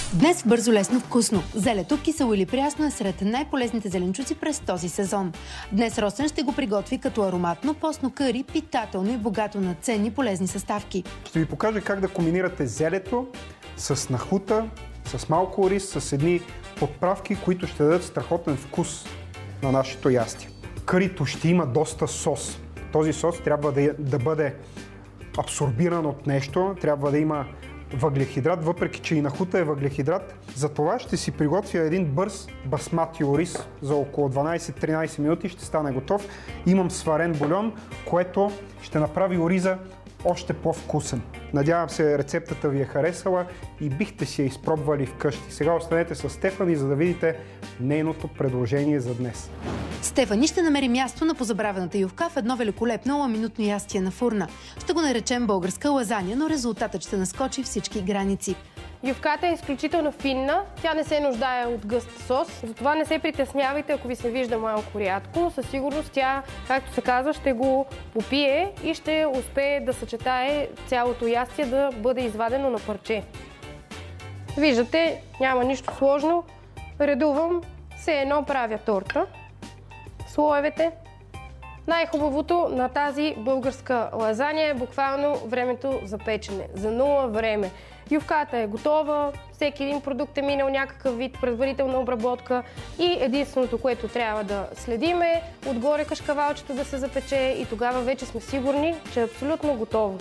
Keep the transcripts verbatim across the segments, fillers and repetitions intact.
Днес бързо, лесно, вкусно. Зелето, кисело или прясно, е сред най-полезните зеленчуци през този сезон. Днес Росен ще го приготви като ароматно постно къри, питателно и богато на ценни полезни съставки. Ще ви покажа как да комбинирате зелето с нахута, с малко рис, с едни подправки, които ще дадат страхотен вкус на нашето ястие. Кърито ще има доста сос. Този сос трябва да, да бъде абсорбиран от нещо, трябва да има въглехидрат, въпреки че и нахута е въглехидрат. Затова ще си приготвя един бърз басмати ориз за около дванайсет-тринайсет минути, ще стане готов. Имам сварен бульон, което ще направи ориза още по-вкусен. Надявам се, рецептата ви е харесала и бихте си я изпробвали вкъщи. Сега останете с Стефани, за да видите нейното предложение за днес. Стефани ще намери място на позабравената ювка в едно великолепно ламинутно ястие на фурна. Ще го наречем българска лазаня, но резултатът ще наскочи всички граници. Ювката е изключително финна, тя не се нуждае от гъст сос, затова не се притеснявайте, ако ви се вижда малко рядко. Със сигурност тя, както се казва, ще го попие и ще успее да съчетае цялото ястие да бъде извадено на парче. Виждате, няма нищо сложно. Редувам, все едно правя торта. Слоевете. Най-хубавото на тази българска лазаня е буквално времето за печене. За нула време. Ювката е готова, всеки един продукт е минал някакъв вид предварителна обработка и единственото, което трябва да следим е отгоре кашкавалчето да се запече и тогава вече сме сигурни, че е абсолютно готово.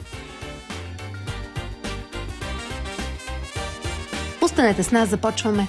Останете с нас, започваме!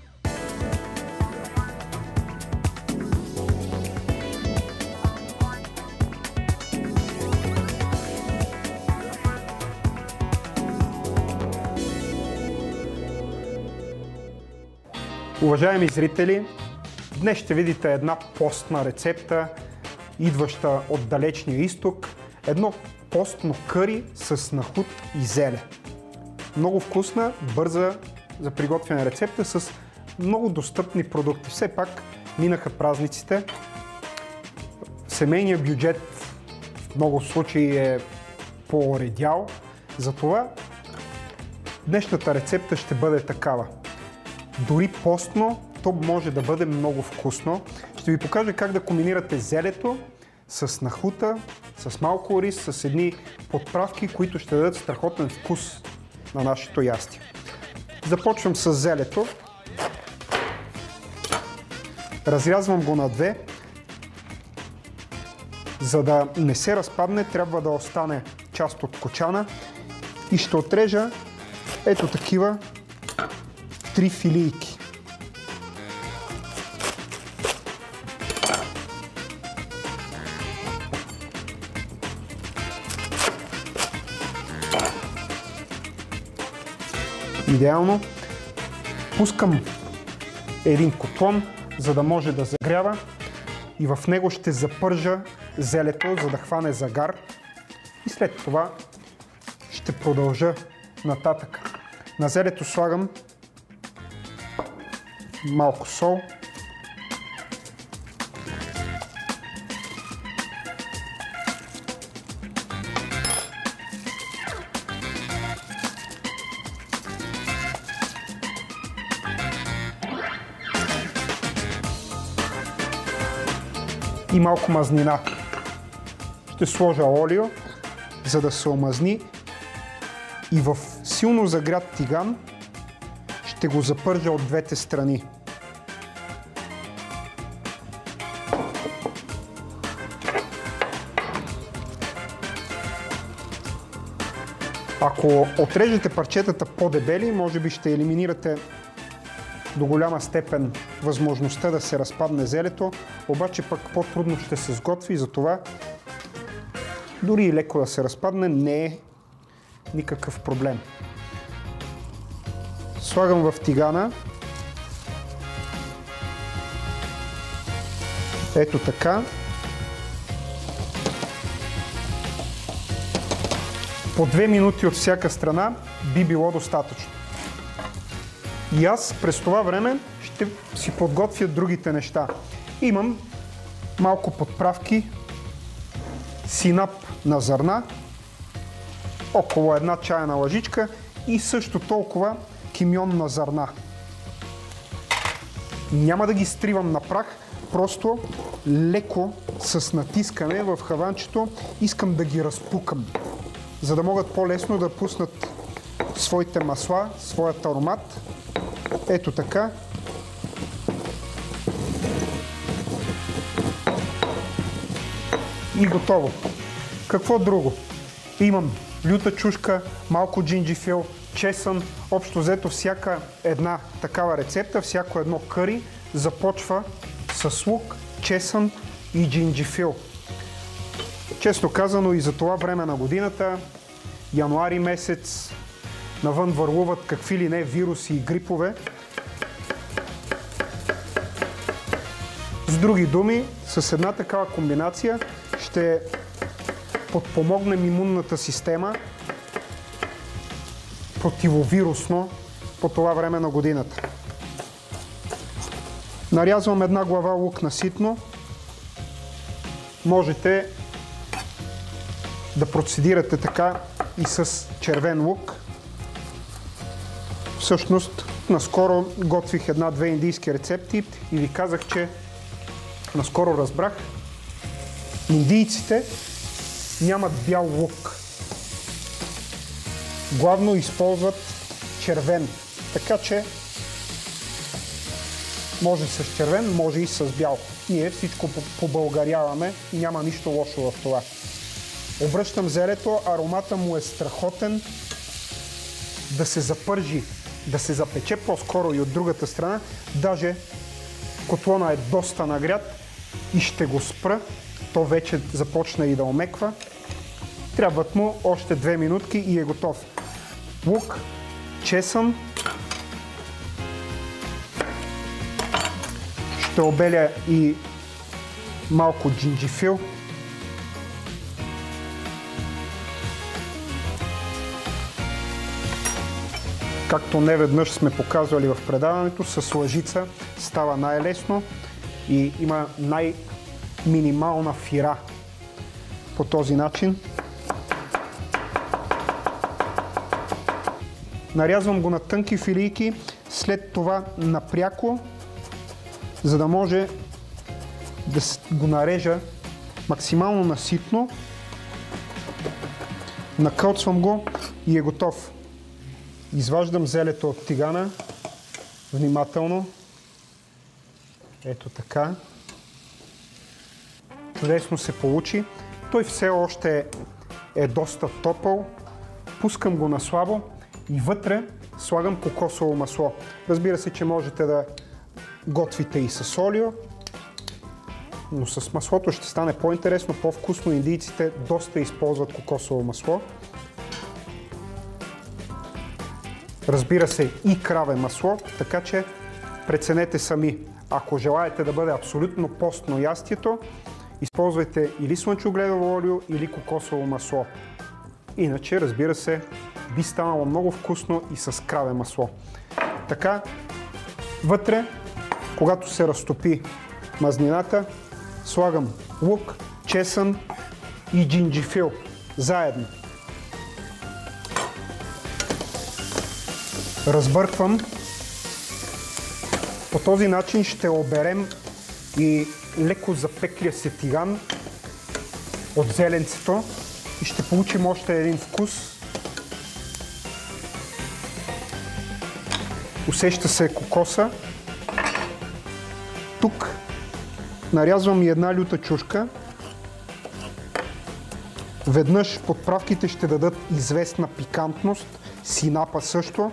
Уважаеми зрители, днес ще видите една постна рецепта, идваща от далечния изток. Едно постно къри с нахут и зеле. Много вкусна, бърза за приготвяне рецепта с много достъпни продукти. Все пак минаха празниците. Семейният бюджет в много случаи е по-оредял. Затова днешната рецепта ще бъде такава. Дори постно, то може да бъде много вкусно. Ще ви покажа как да комбинирате зелето с нахута, с малко рис, с едни подправки, които ще дадат страхотен вкус на нашето ястие. Започвам с зелето. Разрязвам го на две. За да не се разпадне, трябва да остане част от кочана и ще отрежа ето такива три филийки. Идеално. Пускам един котлон, за да може да загрява и в него ще запържа зелето, за да хване загар и след това ще продължа нататък. На зелето слагам малко сол, и малко мазнина. Ще сложа олио, за да се омазни и в силно загрят тиган ще го запържа от двете страни. Ако отрежете парчетата по-дебели, може би ще елиминирате до голяма степен възможността да се разпадне зелето, обаче пък по-трудно ще се сготви, затова дори и леко да се разпадне не е никакъв проблем. Слагам в тигана. Ето така. По две минути от всяка страна би било достатъчно. И аз през това време ще си подготвя другите неща. Имам малко подправки, синап на зърна, около една чайна лъжичка и също толкова кимьонна зърна. Няма да ги стривам на прах, просто леко с натискане в хаванчето искам да ги разпукам, за да могат по-лесно да пуснат своите масла, своят аромат. Ето така. И готово. Какво друго? Имам люта чушка, малко джинджифил, чесън. Общо взето всяка една такава рецепта, всяко едно къри започва с лук, чесън и джинджифил. Честно казано, и за това време на годината, януари месец, навън върлуват какви ли не вируси и грипове. С други думи, с една такава комбинация ще подпомогнем имунната система противовирусно по това време на годината. Нарязвам една глава лук на ситно. Можете да процедирате така и с червен лук. Всъщност, наскоро готвих една-две индийски рецепти и ви казах, че наскоро разбрах, индийците нямат бял лук. Главно използват червен. Така че може с червен, може и с бял. Ние всичко побългаряваме и няма нищо лошо в това. Обръщам зелето, аромата му е страхотен. Да се запържи, да се запече по-скоро и от другата страна. Даже котлона е доста нагрят и ще го спра. То вече започна и да омеква. Трябват му още две минутки и е готов. Лук, чесън. Ще обеля и малко джинджифил. Както неведнъж сме показвали в предаването, с лъжица става най-лесно и има най-минимална фира. По този начин нарязвам го на тънки филийки, след това напряко, за да може да го нарежа максимално наситно. Накълцвам го и е готов. Изваждам зелето от тигана, внимателно. Ето така. Чудесно се получи. Той все още е доста топъл. Пускам го на слабо и вътре слагам кокосово масло. Разбира се, че можете да готвите и с олио, но с маслото ще стане по-интересно, по-вкусно. Индийците доста използват кокосово масло. Разбира се, и краве масло, така че преценете сами. Ако желаете да бъде абсолютно постно ястието, използвайте или слънчогледово олио, или кокосово масло. Иначе, разбира се, би станало много вкусно и с краве масло. Така, вътре, когато се разтопи мазнината, слагам лук, чесън и джинджифил заедно. Разбърквам. По този начин ще оберем и леко запеклия се тиган от зеленцето и ще получим още един вкус. Усеща се кокоса. Тук нарязвам и една люта чушка. Веднъж подправките ще дадат известна пикантност, синапа също.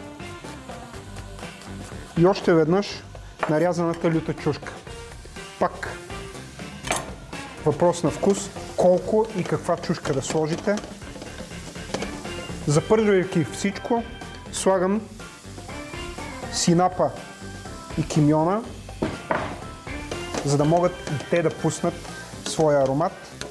И още веднъж нарязаната люта чушка. Пак въпрос на вкус, колко и каква чушка да сложите. Запържвайки всичко, слагам синапа и кимьона, за да могат и те да пуснат своя аромат.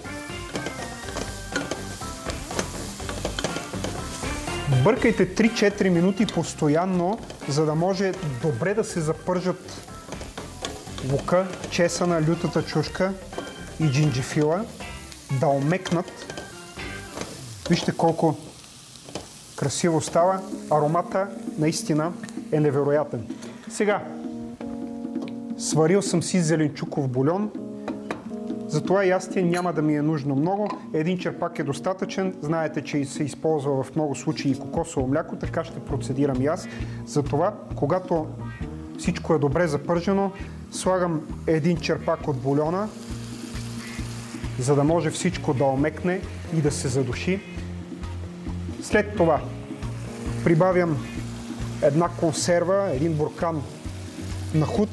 Бъркайте три-четири минути постоянно, за да може добре да се запържат лука, чесъна, лютата чушка и джинджифила, да омекнат. Вижте колко красиво става. Аромата наистина е невероятен. Сега, сварил съм си зеленчуков бульон. За това ястие няма да ми е нужно много. Един черпак е достатъчен. Знаете, че се използва в много случаи и кокосово мляко, така ще процедирам и аз. Затова, когато всичко е добре запържено, слагам един черпак от бульона, за да може всичко да омекне и да се задуши. След това прибавям една консерва, един буркан нахут.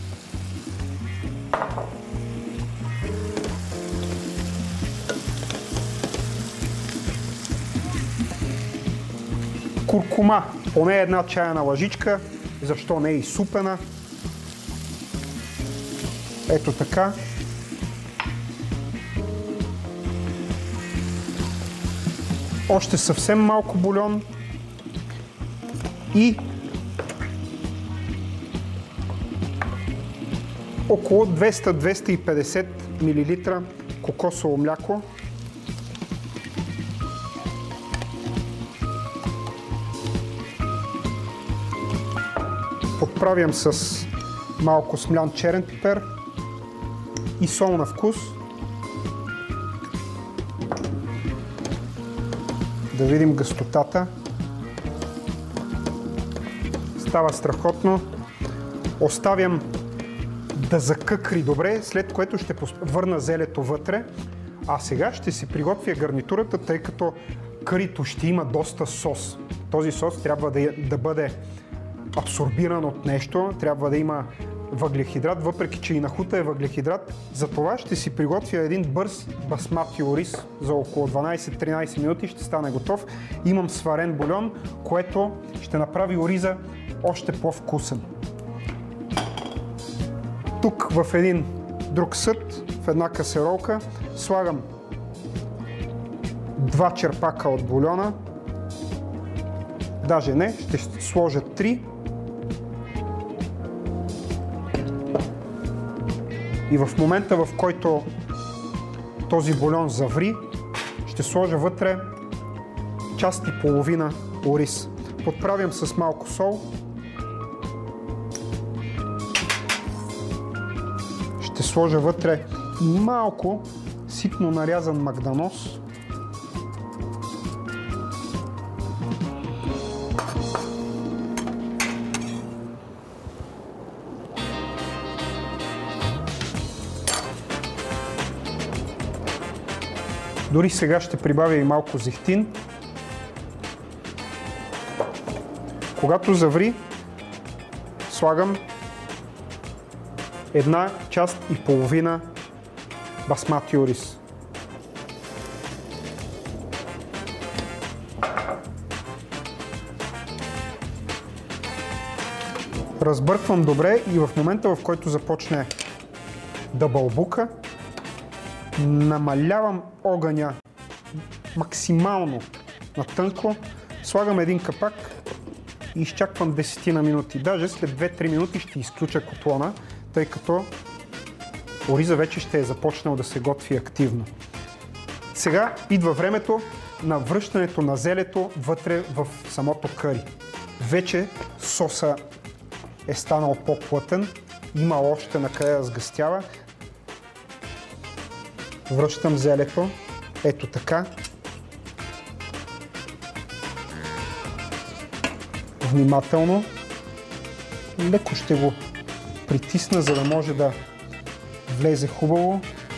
Куркума, поне една чайна лъжичка, защо не и супена. Ето така. Още съвсем малко бульон и около двеста до двеста и петдесет милилитра кокосово мляко. Подправям с малко смлян черен пипер и сол на вкус. Да видим гъстотата. Става страхотно. Оставям да закъкри добре, след което ще върна зелето вътре. А сега ще си приготвя гарнитурата, тъй като карито ще има доста сос. Този сос трябва да, да бъде абсорбиран от нещо, трябва да има въглехидрат, въпреки че и нахута е въглехидрат. Затова ще си приготвя един бърз басмати ориз за около дванайсет-тринайсет минути, ще стане готов. Имам сварен бульон, което ще направи ориза още по-вкусен. Тук в един друг съд, в една касеролка, слагам два черпака от бульона. Даже не, ще сложа три. И в момента, в който този бульон заври, ще сложа вътре част и половина ориз. Подправям с малко сол. Ще сложа вътре малко ситно нарязан магданоз. Дори сега ще прибавя и малко зехтин. Когато заври, слагам една част и половина басмати ориз. Разбърквам добре и в момента, в който започне да бълбука, намалявам огъня максимално на тънко, слагам един капак и изчаквам десет минути. Даже след две-три минути ще изключа котлона, тъй като ориза вече ще е започнал да се готви активно. Сега идва времето на връщането на зелето вътре в самото къри. Вече соса е станал по-плътен, има още на къде да сгъстява. Връщам зелето, ето така. Внимателно, леко ще го притисна, за да може да влезе хубаво.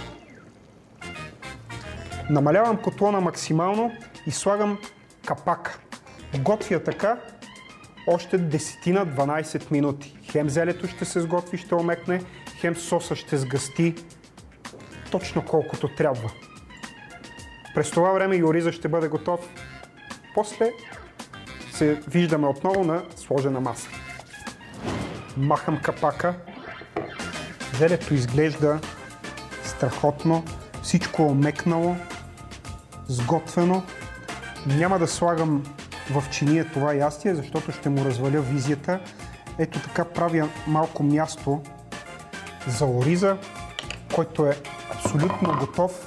Намалявам котлона максимално и слагам капак. Готвя така още десет-дванайсет минути. Хем зелето ще се сготви, ще омекне, хем соса ще сгъсти точно колкото трябва. През това време и ориза ще бъде готов. После се виждаме отново на сложена маса. Махам капака. Зелето изглежда страхотно. Всичко е омекнало, сготвено. Няма да слагам в чиния това ястие, защото ще му разваля визията. Ето така правя малко място за ориза, който е абсолютно готов.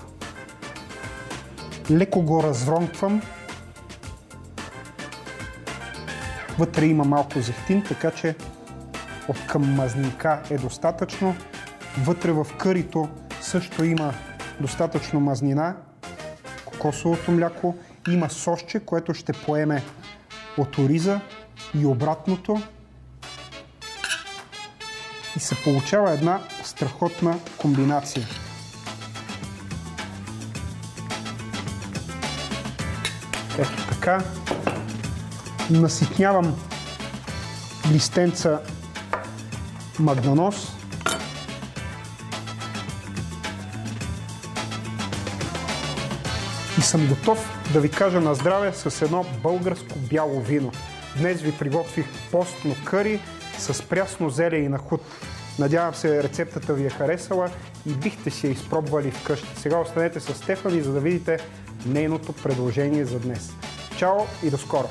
Леко го разронквам. Вътре има малко зехтин, така че от към мазнинка е достатъчно. Вътре в кърито също има достатъчно мазнина, кокосовото мляко. Има сосче, което ще поеме от ориза и обратното. И се получава една страхотна комбинация. Ето така. Наситнявам листенца магданоз. И съм готов да ви кажа на здраве с едно българско бяло вино. Днес ви приготвих постно къри с прясно зеле и нахут. Надявам се рецептата ви е харесала и бихте си я изпробвали вкъщи. Сега останете с Стефани, за да видите нейното предложение за днес. Чао и до скоро!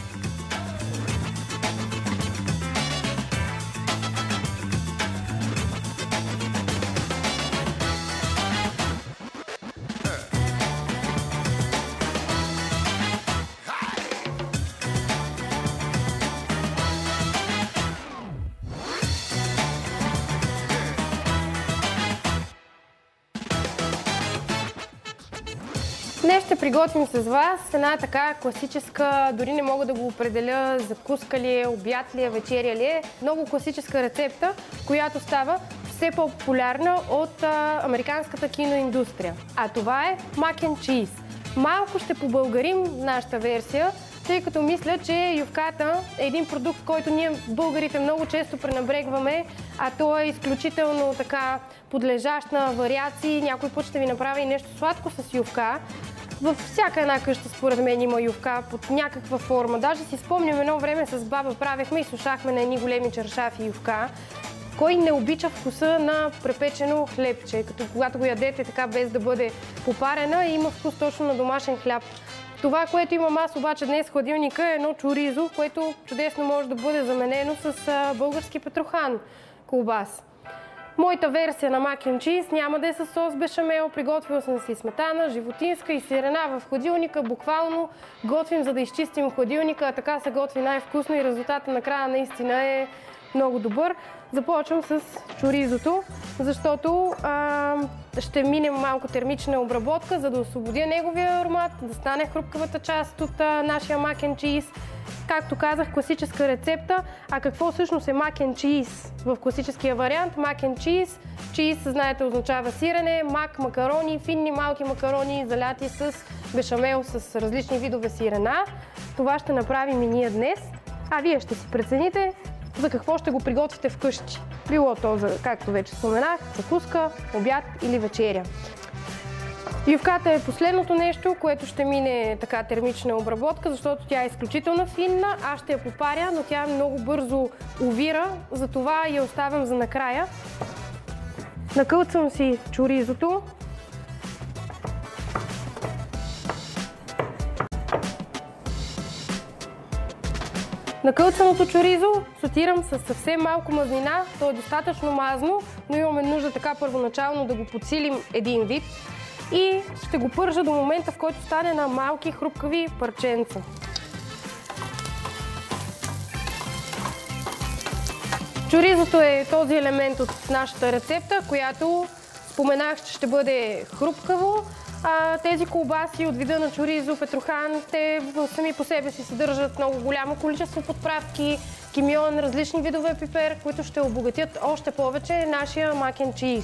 Днес ще приготвим с вас една така класическа, дори не мога да го определя закуска ли е, обяд ли е, вечеря ли е, много класическа рецепта, която става все по-популярна от а, американската киноиндустрия. А това е mac and cheese. Малко ще побългарим нашата версия, тъй като мисля, че ювката е един продукт, който ние българите много често пренебрегваме, а то е изключително така подлежащ на вариации. Някой път ще ви направи нещо сладко с ювка. Във всяка една къща, според мен, има ювка под някаква форма. Даже си спомням, едно време с баба правехме и сушахме на едни големи чаршафи ювка. Кой не обича вкуса на препечено хлебче, като когато го ядете така без да бъде попарена, има вкус точно на домашен хляб. Това, което имам аз обаче днес в хладилника, е едно чоризо, което чудесно може да бъде заменено с български петрохан колбас. Моята версия на mac and cheese няма да е с сос бешамел, приготвила съм си сметана, животинска и сирена в хладилника. Буквално готвим, за да изчистим хладилника, а така се готви най-вкусно и резултатът накрая наистина е много добър. Започвам с чоризото, защото а, ще минем малко термична обработка, за да освободя неговия аромат, да стане хрупкавата част от а, нашия mac and cheese. Както казах, класическа рецепта. А какво всъщност е mac and cheese в класическия вариант? Mac and cheese. Cheese, знаете, означава сирене, мак, макарони, финни малки макарони, заляти с бешамел, с различни видове сирена. Това ще направим и ние днес. А вие ще си прецените за какво ще го приготвите вкъщи. Било то, за, както вече споменах, закуска, обяд или вечеря. Ювката е последното нещо, което ще мине така термична обработка, защото тя е изключително финна. Аз ще я попаря, но тя много бързо увира, затова я оставям за накрая. Накълцвам си чоризото. Накълцаното чоризо сотирам с съвсем малко мазнина. То е достатъчно мазно, но имаме нужда така първоначално да го подсилим един вид. И ще го пържа до момента, в който стане на малки хрупкави парченца. Чоризото е този елемент от нашата рецепта, която споменах, че ще бъде хрупкаво. А, тези колбаси от вида на чоризо, петрохан, те сами по себе си съдържат много голямо количество подправки, кимион, различни видове пипер, които ще обогатят още повече нашия mac and cheese.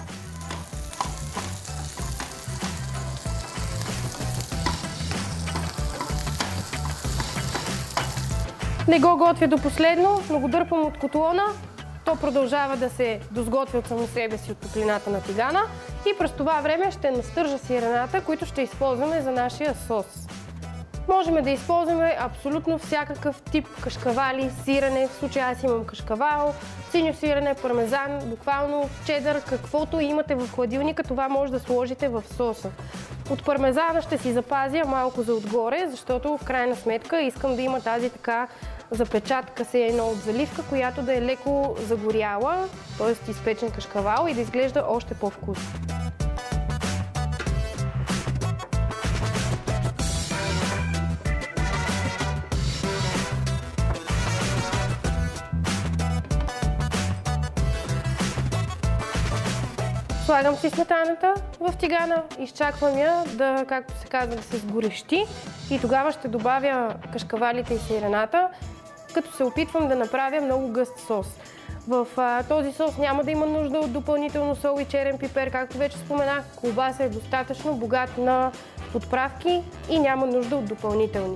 Не го готвя до последно, но го дърпам от котлона. То продължава да се досготвя от само себе си от топлината на тигана и през това време ще настържа сирената, които ще използваме за нашия сос. Можем да използваме абсолютно всякакъв тип кашкавали, сирене. В случая аз имам кашкавал, синьо сирене, пармезан, буквално чедър, каквото имате в хладилника, това може да сложите в соса. От пармезана ще си запазя малко за отгоре, защото в крайна сметка искам да има тази така запечатка се едно от заливка, която да е леко загоряла, т.е. изпечен кашкавал и да изглежда още по-вкусно. Слагам си сметаната в тигана, изчаквам я да, както се казва, да се сгорещи и тогава ще добавя кашкавалите и сирената, като се опитвам да направя много гъст сос. В а, този сос няма да има нужда от допълнително сол и черен пипер, както вече споменах. Колбаса е достатъчно богат на подправки и няма нужда от допълнителни.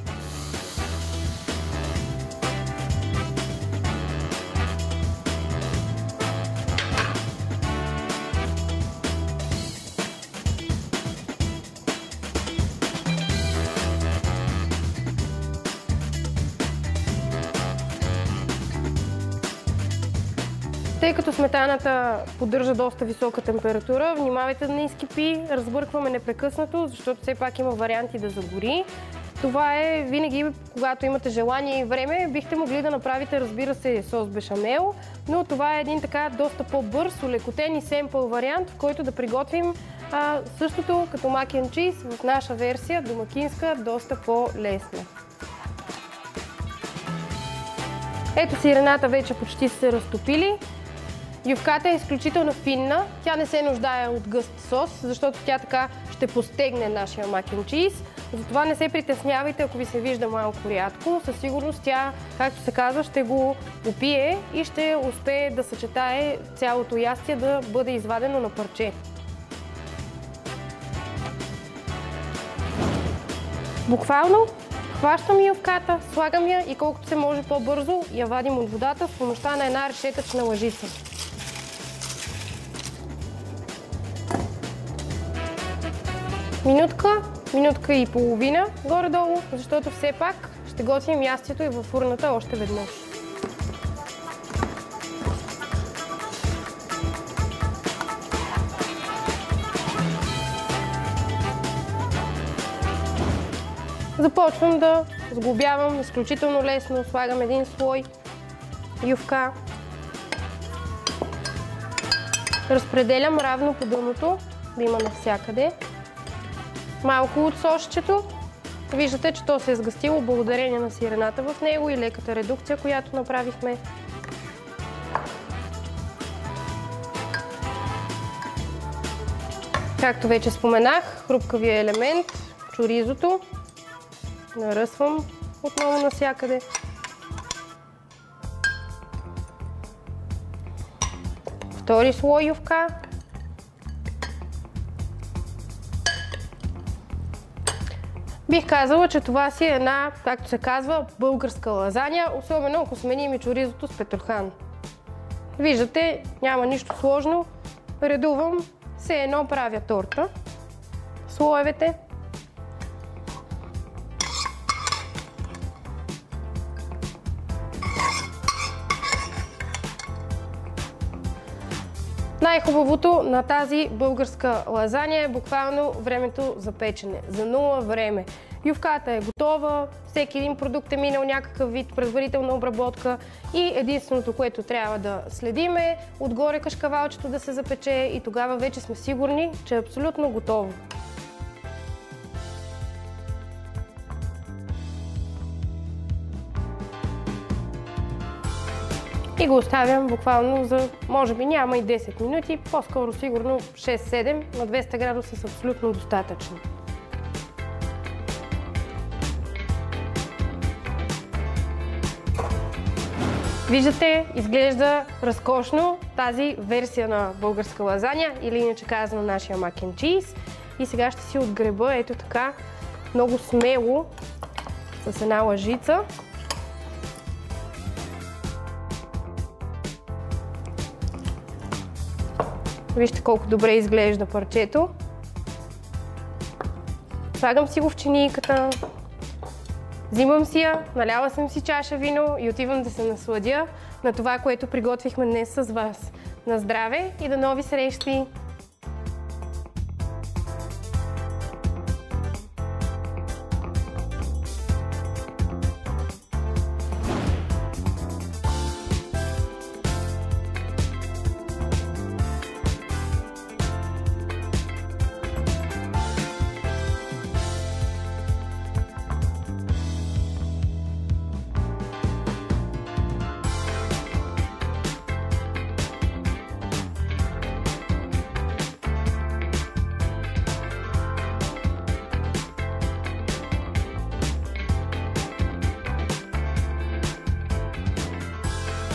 Тъй като сметаната поддържа доста висока температура, внимавайте да не изкипи, разбъркваме непрекъснато, защото все пак има варианти да загори. Това е винаги, когато имате желание и време, бихте могли да направите, разбира се, сос бешамел, но това е един така доста по-бърз, улекотен и семпъл вариант, в който да приготвим а, същото като мак енд чиз в наша версия, домакинска, доста по-лесна. Ето сирената вече почти са се разтопили. Ювката е изключително финна, тя не се нуждае от гъст сос, защото тя така ще постегне нашия мак енд чиз. Затова не се притеснявайте, ако ви се вижда малко рядко. Със сигурност тя, както се казва, ще го попие и ще успее да съчетае цялото ястие да бъде извадено на парче. Буквално хващам ювката, слагам я и колкото се може по-бързо я вадим от водата с помощта на една решетъчна лъжица. Минутка, минутка и половина горе-долу, защото все пак ще готвим ястието и във фурната още веднъж. Започвам да сглобявам изключително лесно, слагам един слой ювка. Разпределям равно по дъното, да има навсякъде. Малко от сосчето. Виждате, че то се е сгъстило благодарение на сирената в него и леката редукция, която направихме. Както вече споменах, хрупкавия елемент, чоризото. Наръсвам отново навсякъде. Втори слой ювка. Бих казала, че това си е една, както се казва, българска лазаня, особено ако сменим и чоризото с петрохан. Виждате, няма нищо сложно. Редувам, все едно правя торта. Слоевете. Най-хубавото на тази българска лазаня е буквално времето за печене. За нула време. Ювката е готова, всеки един продукт е минал някакъв вид предварителна обработка и единственото, което трябва да следим е отгоре кашкавалчето да се запече и тогава вече сме сигурни, че е абсолютно готово. И го оставям буквално за, може би няма и десет минути, по-скоро сигурно шест-седем, на двеста градуса са абсолютно достатъчни. Виждате, изглежда разкошно тази версия на българска лазаня или иначе казано нашия мак енд чиз. И сега ще си отгреба ето така много смело с една лъжица. Вижте колко добре изглежда парчето. Слагам си го в чинийката. Взимам си я, наляла съм си чаша вино и отивам да се насладя на това, което приготвихме днес с вас. На здраве и до нови срещи!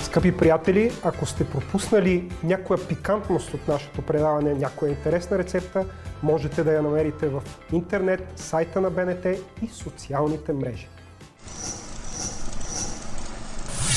Скъпи приятели, ако сте пропуснали някоя пикантност от нашето предаване, някоя интересна рецепта, можете да я намерите в интернет, сайта на БНТ и социалните мрежи.